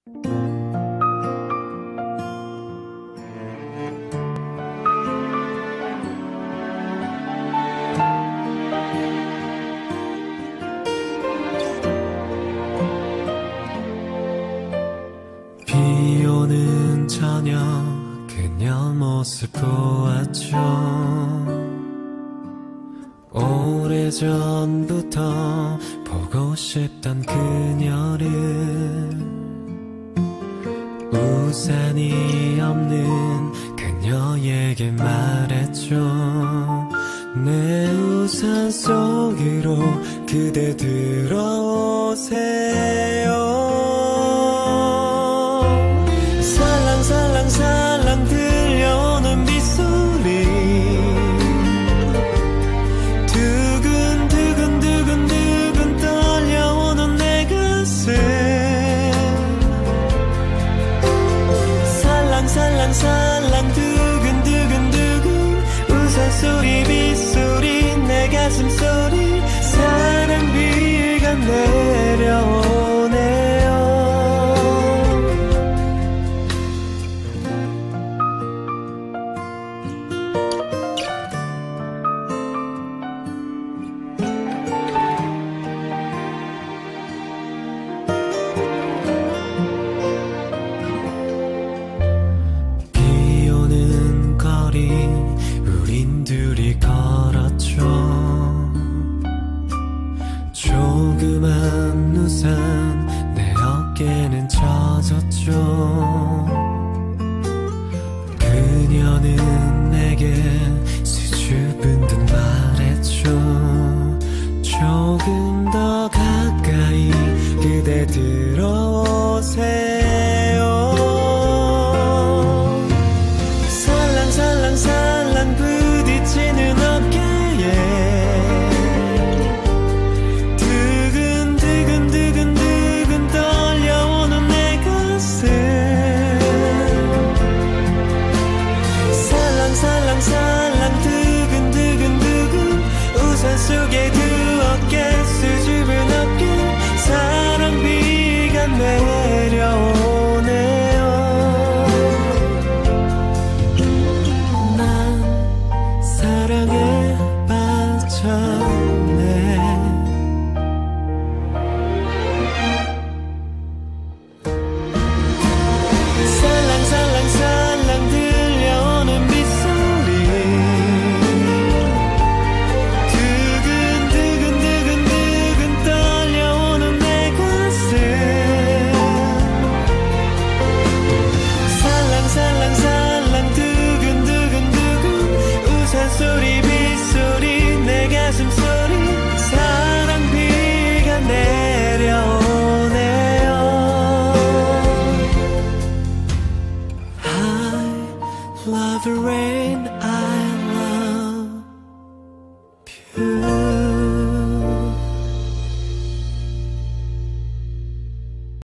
비 오는 저녁 그녀 모습 보았죠. 오래전부터 보고 싶던 그녀를 우산이 없는 그녀에게 말했죠. 내 우산 속으로 그대 들어오세요. 살랑살랑 들려오는 빗소리 두근두근두근두근 떨려오는 내 가슴 살랑살랑 두근두근두근 우산소리 빗소리 내 가슴소리 사랑비가 내려오네요. 우린 둘이 걸었죠. 조그만 우산 내 어깨는 젖었죠. 그녀는 내게 수줍은 듯 말했죠. 조금 더 가까이 그대 들어오세요. 살랑 부딪히는 어깨에 두근두근두근 떨려오는 내 가슴 살랑 두근두근두근 우산 속에 두 어깨 수줍은 어깨 사랑비가 내